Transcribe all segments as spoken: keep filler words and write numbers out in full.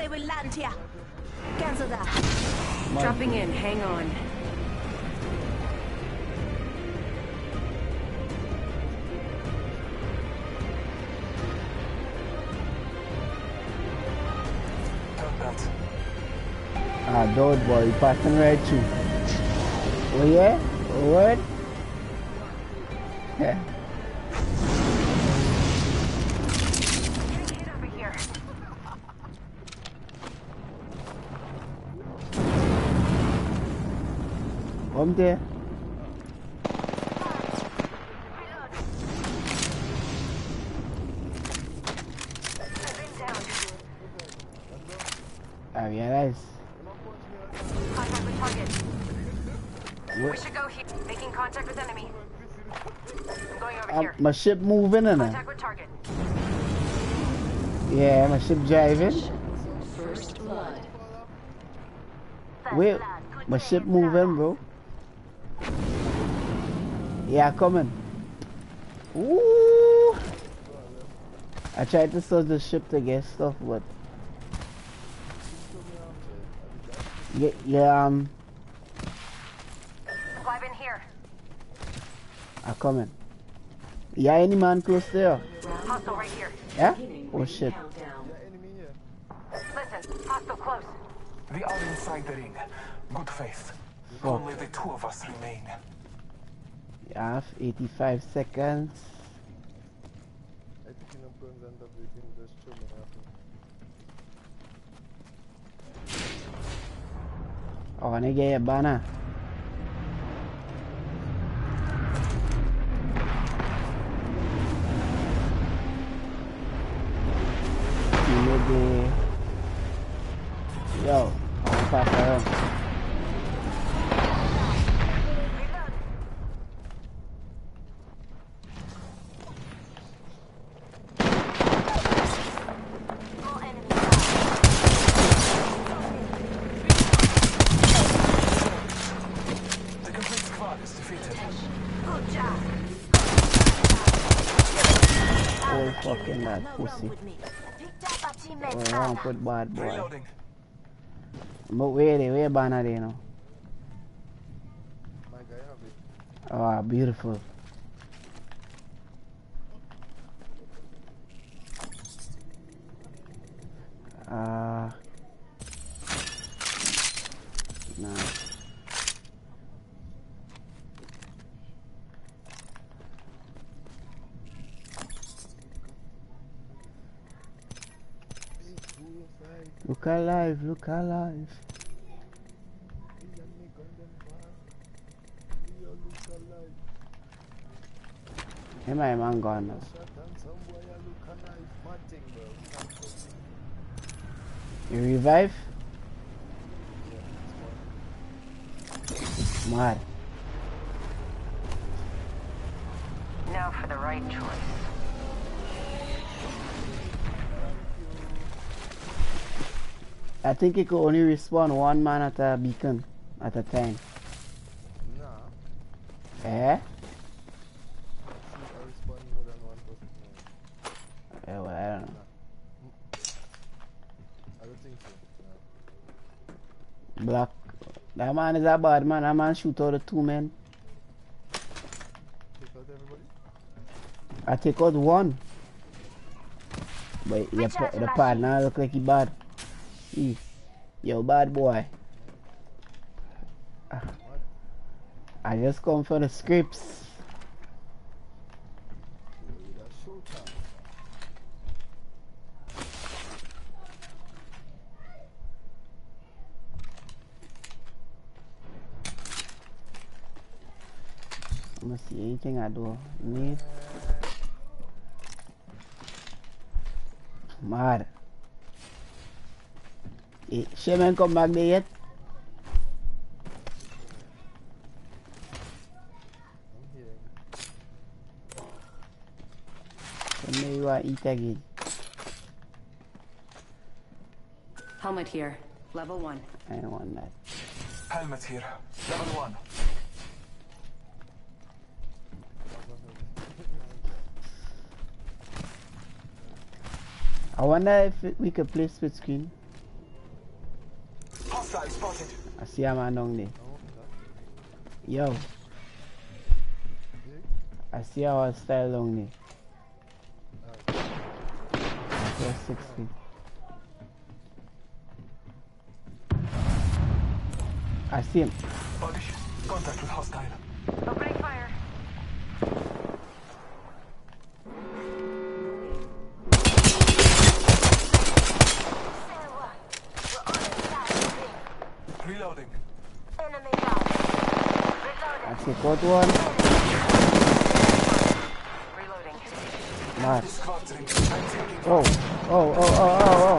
they will land here. Cancel that. Dropping in, hang on. Ah, don't worry, passing right through. Oh yeah? What? Yeah. Come there. I realize. Contact with target. What? We should go here. Making contact with enemy. I'm going over um, here. My ship moving and Contact with target. Yeah, my ship driving. First blood. Wait, my ship moving, bro. Yeah, coming. Ooh. I tried to search the ship to get stuff, but yeah, yeah um. Fly in here. I coming. Yeah, any man close there? Hostile right here. Yeah? Oh shit. Listen, hostile close. We are inside the ring. Good faith. Fuck. Only the two of us remain. You have eighty-five seconds. Oh, I get a banner. Maybe. Yo, I'll pass around. Fucking that pussy. Oh, wrong put bad boy. But where they where banner they now? Oh, beautiful. Ah, uh, nice. Look alive, look alive. Hey, my man gone now. You revive? Mad. Now for the right choice. I think it could only respawn one man at a beacon at a time. Nah. Eh? Yeah, well, I don't know. I don't think so. Black. That man is a bad man. That man shoot out the two men. Take out everybody? I take out one. But yeah, the partner look like he bad. Yo, bad boy. I just come for the scripts. Let me see anything I do need. Mad. Hey, Shaman come back there yet? So maybe you want to eat again. Helmet here, level one. I don't want that. Helmet here, level one. I wonder if we could play split screen. Hostile spotted. I see a man down there. Yo. I see a hostile down there. That's sixty. I see him. Body. Contact with hostile. Opening fire. Reloading. Enemy down. Reloading. I take out one. Reloading. Nice. Squadron. I'm taking. Oh, oh, oh, oh, oh, oh.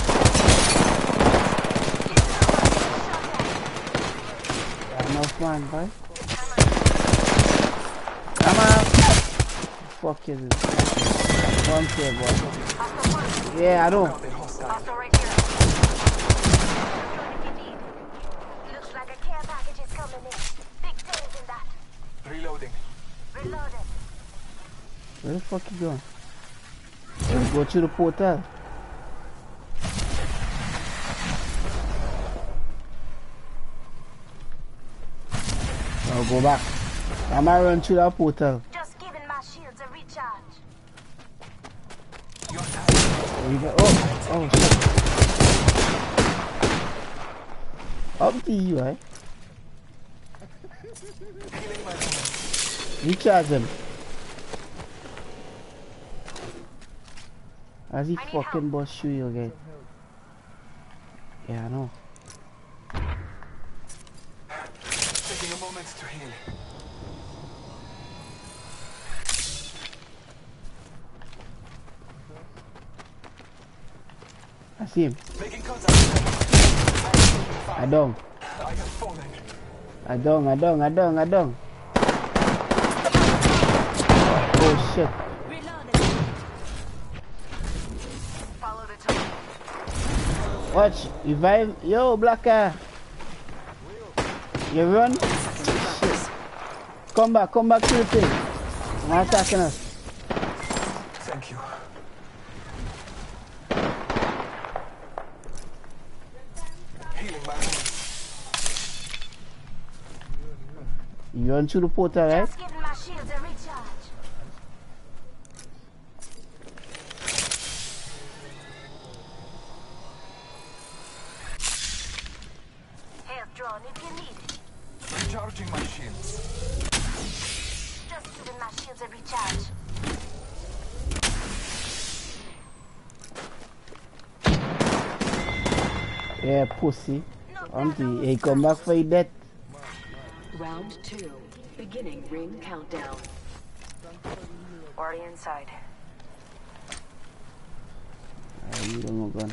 Enough man, boy. Come on. Fuck is this? One here, boy. Yeah, I know. They're hostile. Hostile right here. Looks like a care package is coming in. Big things in that. Reloading. Reloading. Where the fuck you going? Let's go to the portal. I'll go back. I might run through that portal. Just giving my shields a recharge. Your time. There you go. Oh, oh shit. Up to you, eh? Healing my wounds. Recharge him. As he I need fucking help. bust shoot you again. Yeah, I know. Taking a moment to heal. I see him. Making contact. I don't. I have fallen. I don't, I don't, I don't, I don't. Oh shit. Reloaded. Follow the tunnel. Watch, revive. Yo, Blacker. You run? Shit. Come back, come back to the thing. I'm attacking us. Thank you. Healing my wounds. You run through the portal, right? Just giving my shields a recharge. Health drawn if you need it. Recharging my shields. Just giving my shields a recharge. Yeah, pussy. Auntie, hey, come back for your death. Round two. Beginning ring countdown. Already inside. I need one gun.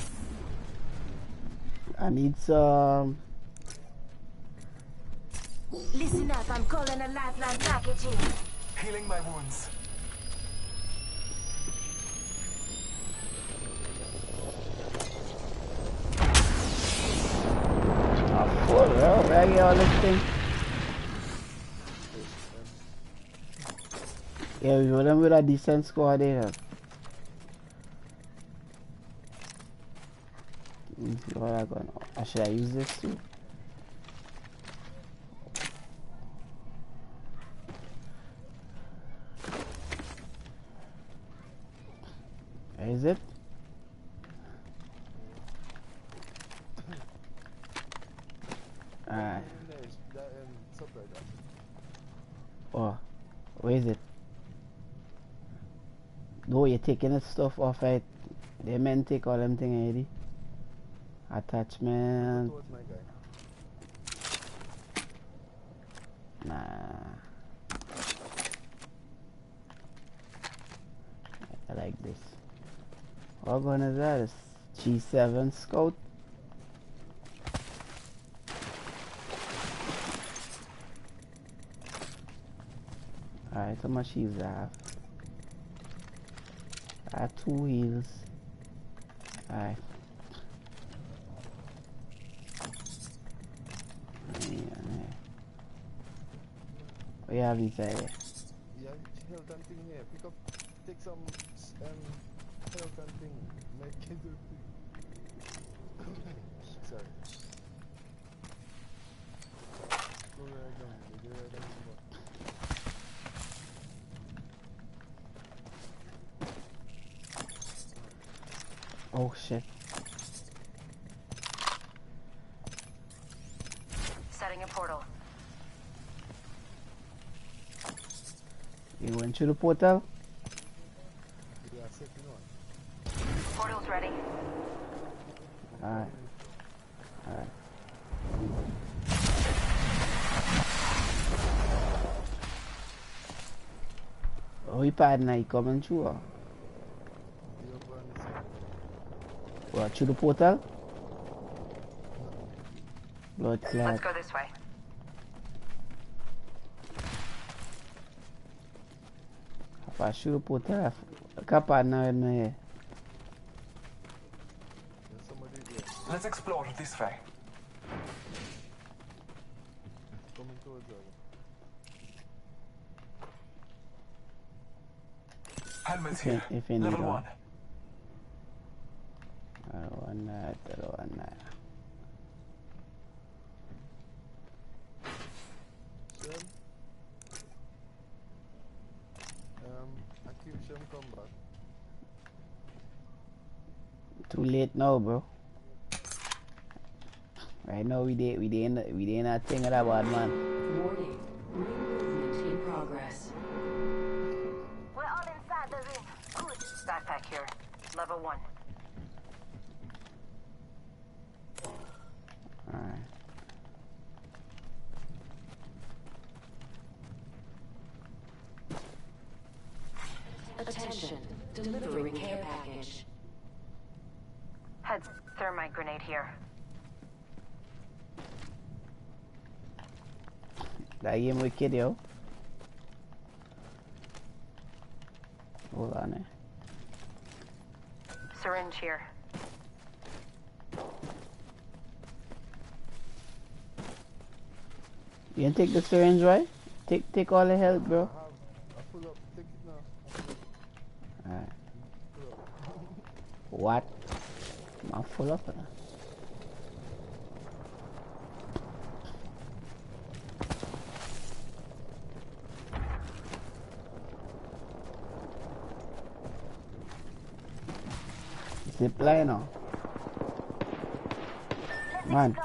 I need some. Listen up, I'm calling a lifeline package in. Healing my wounds. Ah, full, bro. Where I get all this thing? Yeah, we were them with a decent score there. Let me see what I got now. Uh, should I use this too? Where is it? Alright. Oh, where is it? No, you're taking the stuff off it. They men take all them thing already. Attachment. Nah. I like this. What gun is that? It's G seven Scout. Alright, how much heals I have? I have two heals. Alright. What you have inside there? Yeah, health and thing here. Pick up, take some um, health and thing. Make it do thing. Sorry. Oh shit. Setting a portal. You went through the portal? Yeah, second one. Portal's ready. Alright. Alright. Oh, you partner, you coming through? Or? The other one is second. What, through the portal? Blood Let's clot. go this way. If I shoot the portal, I can't partner with me here. There's somebody there. Let's explore this way. Coming towards us. Helmets If you- here. if you need Level one. one. I don't want that, I don't want that. Shem? Um, Akim Shem come back. Too late now, bro. Right now we did we did we did not think of that bad man. Warning. Ring movement in progress. We're all inside the ring. Good. Backpack here. Level one. Alright. Attention. Delivering care package. Heads. Thermite grenade here. That game wicked, yo. Hold on, eh. Syringe here. You can take the syringe, right? Take take all the health, bro. I have. I pull up. Take it now. I pull up. Alright. Pull up. What? I'm full up. Huh? Zip line now. Man,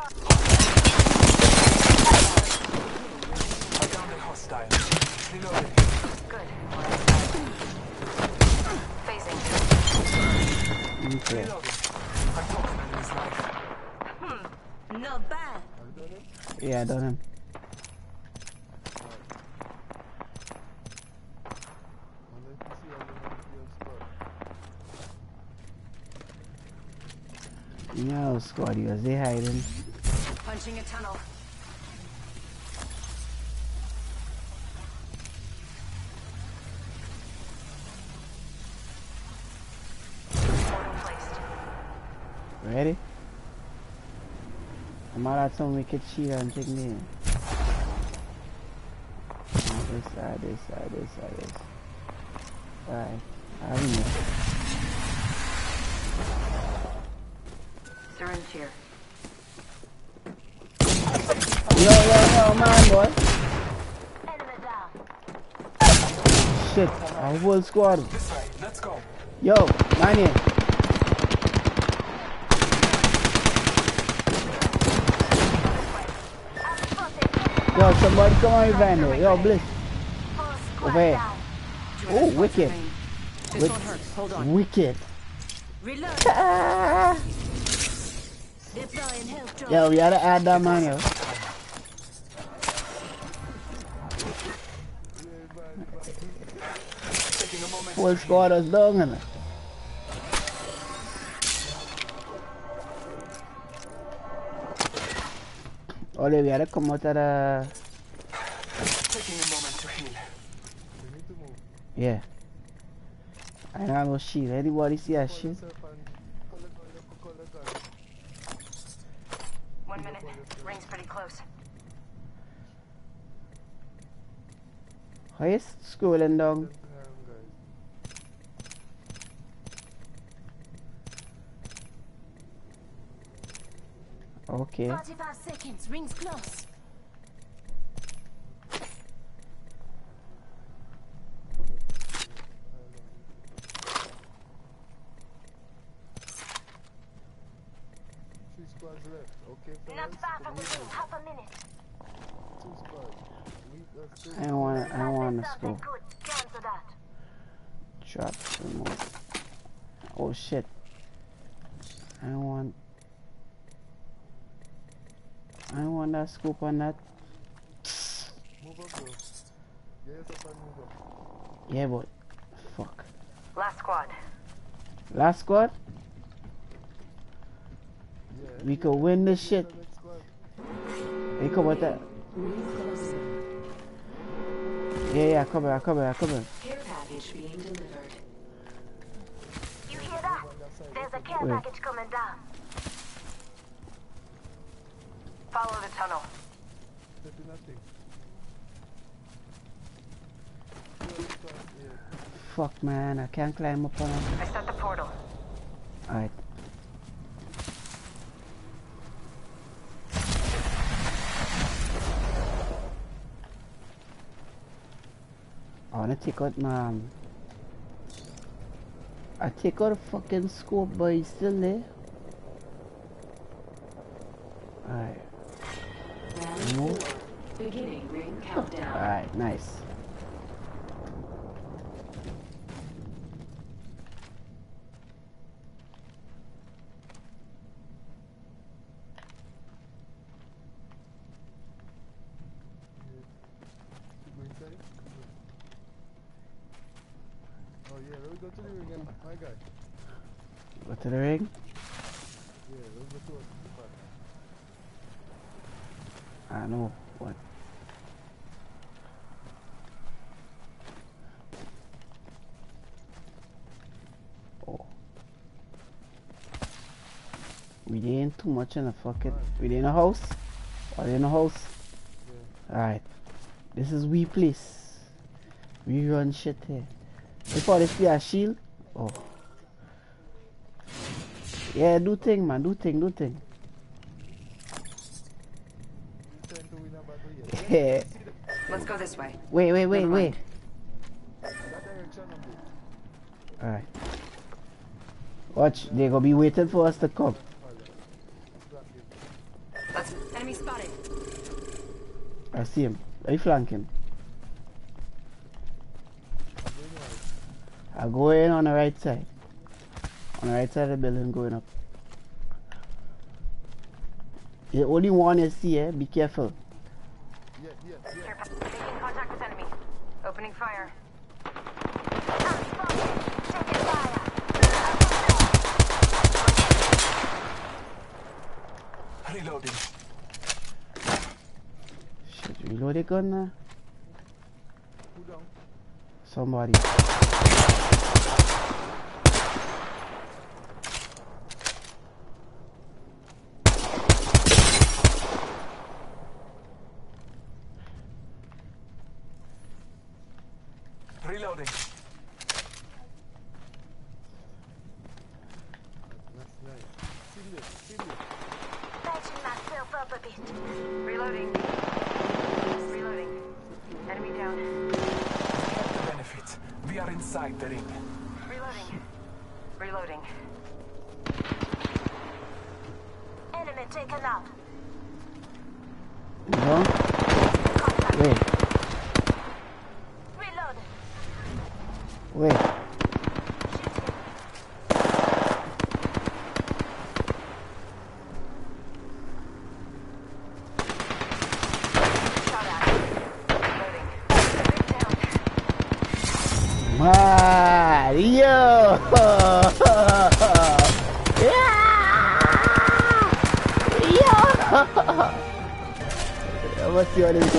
I downed a hostile. Reloading. Good. We're inside. Phasing. okay. Reloading. I'm talking on his life. Not bad. Have you done it? Yeah, I done him. And let me see how many you have squad. No, squad, you was they hiding. Punching a tunnel. Portal placed. Ready? I'm out of some wicked shit and check me. This side, this side, this side, this. Alright, I don't know. Syringe here. Yo, yo, yo, man, boy. Enemy down. Shit, a whole squad. This way. Let's go. Yo, man here. Yo, somebody come on your van there. Yo, Bliss. Full squad Over here. down. Oh, wicked. This Wick- one hurts. Hold on. Wicked. Reload. Ah. Deploying health drone. Yo, we gotta add that man, yo. Taking a moment. Full squad is down, innit? Ole, we gotta come out of the... Taking a moment to heal. We need to move. Yeah. I don't know shit. Anybody see that shit? Yourself and collect all your collect all your- One minute. Ring's pretty close. How you scrolling down? Something around, guys. Okay. forty-five seconds. Rings close. squads left. Okay, Not fellas? far from the Come ring. on. Half a minute. Two squads. We got two. I don't wanna, I don't wanna Something scope. good. Cancel that. Drop remote. Oh shit. I don't want, I don't want that scope on that. Move up, bro. Yes, up and move up. Yeah, but fuck. Last squad. Last squad? Yeah. We could win this shit. The next squad. Hey, come with that. Yeah, yeah, come here, come here, come here. Care package being delivered. You hear that? There's a care Wait. package coming down. Follow the tunnel. Step in that thing. Two other squads, yeah. Fuck, man, I can't climb up on it. I set the portal. Alright. I wanna take out my... um, I take out a fucking scope, but he's still there. Alright. Round No. four. Beginning ring countdown. Alright, nice. Keep going inside. Oh yeah, let me go to the ring and my guy. Go to the ring. Yeah, let me go to the back. I know. What? Oh. We ain't too much in the fucking... We in a house? Or in a house? Alright. This is we place. We run shit here. Before this be a shield? Oh. Yeah, do thing, man. Do thing, do thing. You trying to win a battle yet? Yeah. Let's go this way. Wait, wait, wait, Never wait. mind. That direction I'm good. Alright. Watch, they gonna be waiting for us to come. Let's. Enemy spotted. I see him. Are you flanking? I go in on the right side. On the right side of the building going up. The only one you see, eh? Be careful. Yeah, yeah, yeah. Care pack- Making contact with enemy. Opening fire. Taking fire. Reloading. Shit, reload the gun now. Who down? Somebody. Reloading. That's nice. Serious, serious. Patching myself up a bit. Reloading. Reloading. Enemy down. The benefit. We are inside the ring. Reloading. Reloading. Enemy taken out. No? Contact. Wait, Reload. wait. Shot at. Reloading. Down. Mario! Yeah! Yeah! What's your name?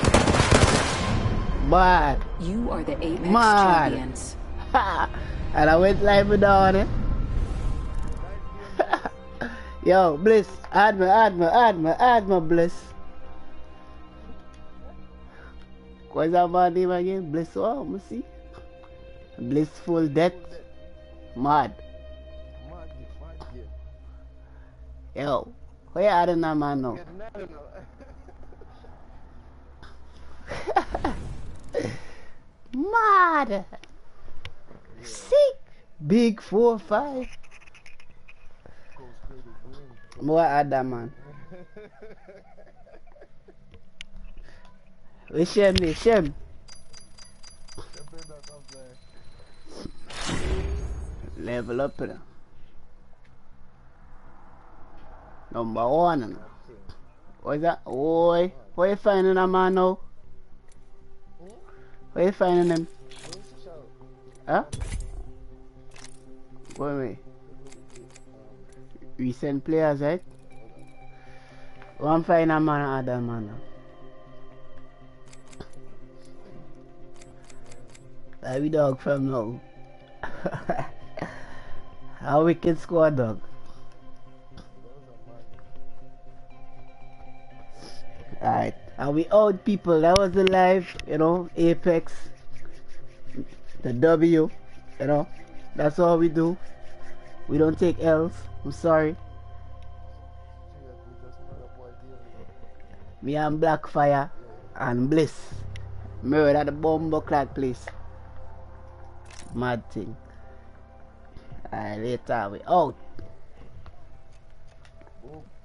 Man, You are the Apex Man. champions. ha! And I went live with on it. Yo, Bliss, add me, add me, add me, add me, Bliss. What's that my name again? Bliss, oh, let me see. Blissful Death. Mad. Mad, mad, yeah. Yo, where you adding that man now? Yeah, no, no, no. Mad. Sick. Big four five. Goes play the game. More add that man. We shame me, shame. The friend that comes like, Level up now. Number one. Now. What is that? Oi, where you finding a man now? Where you finding him? don't shout. Huh? Wait, wait. Recent players, right? One find a man, other man. now. That we dog from now. How wicked squad dog. Alright, and we out people, that was the live, you know, Apex, the W, you know, that's all we do. We don't take L's, I'm sorry. Me and Blackfire and Bliss, murder the bomb clad place. Mad thing. Alright, later we out. Oh.